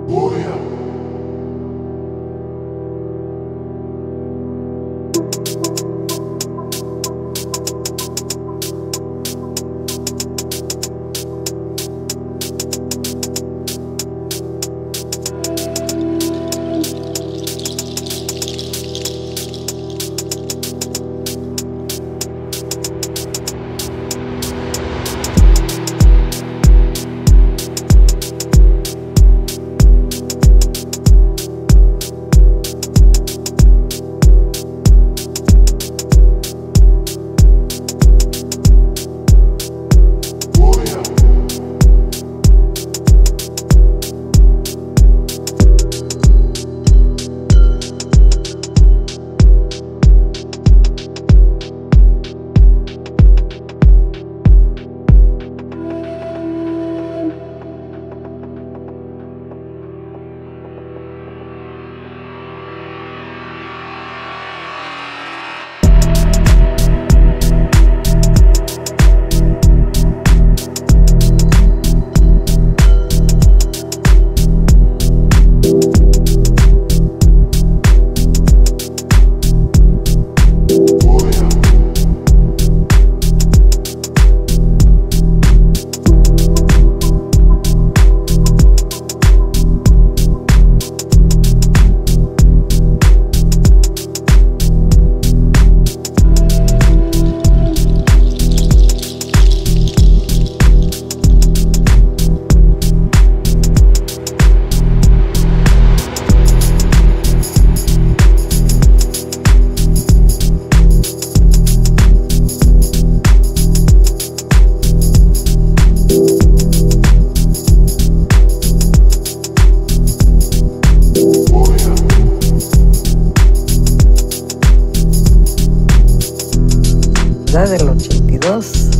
Del 82,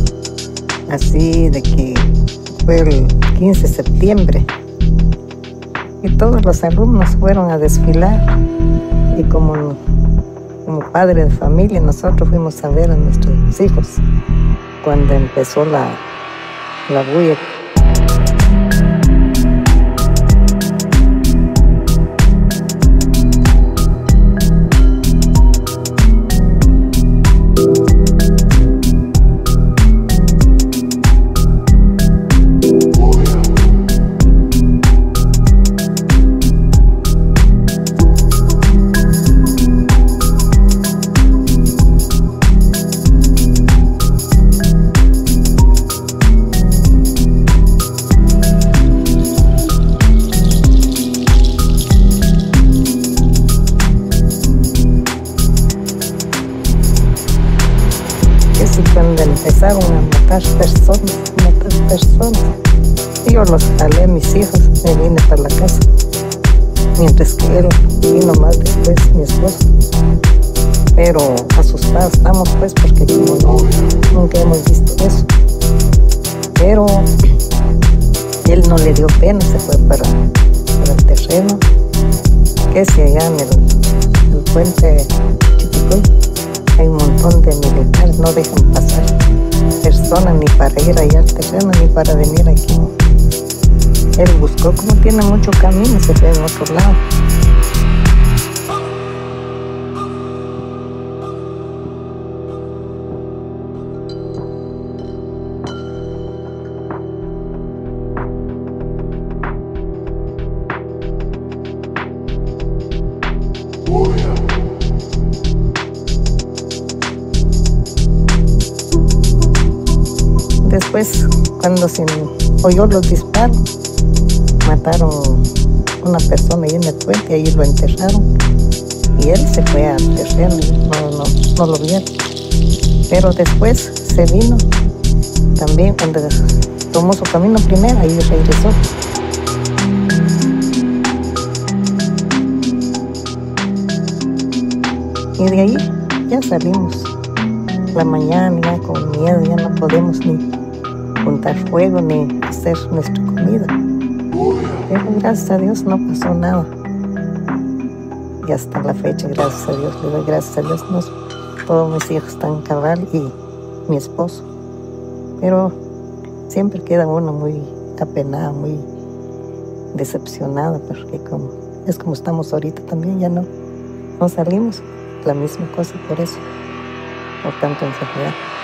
así de que fue el 15 de septiembre y todos los alumnos fueron a desfilar y como padre de familia nosotros fuimos a ver a nuestros hijos cuando empezó la bulla. Cuando empezaron a matar personas, yo los jalé a mis hijos, me vine para la casa, mientras que él vino más después, mi esposo. Pero asustados estamos pues porque como nunca hemos visto eso. Pero él no le dio pena, se fue para el terreno, que es allá en el puente Chiticoy. Hay un montón de militares, no dejan pasar personas ni para ir allá al terreno ni para venir aquí. Él buscó, como tiene mucho camino, se fue en otro lado. Después, cuando se oyó los disparos, mataron a una persona ahí en el puente, ahí lo enterraron. Y él se fue al terreno y no lo vieron. Pero después se vino también, cuando tomó su camino primero, ahí regresó. Y de ahí ya salimos. La mañana ya con miedo, ya no podemos ni juntar fuego ni hacer nuestra comida. Pero gracias a Dios no pasó nada. Y hasta la fecha, gracias a Dios, le doy gracias a Dios. Todos mis hijos están cabal y mi esposo. Pero siempre queda uno muy apenado, decepcionada, porque es como estamos ahorita también, ya no salimos, la misma cosa por eso, por tanto enfermedad.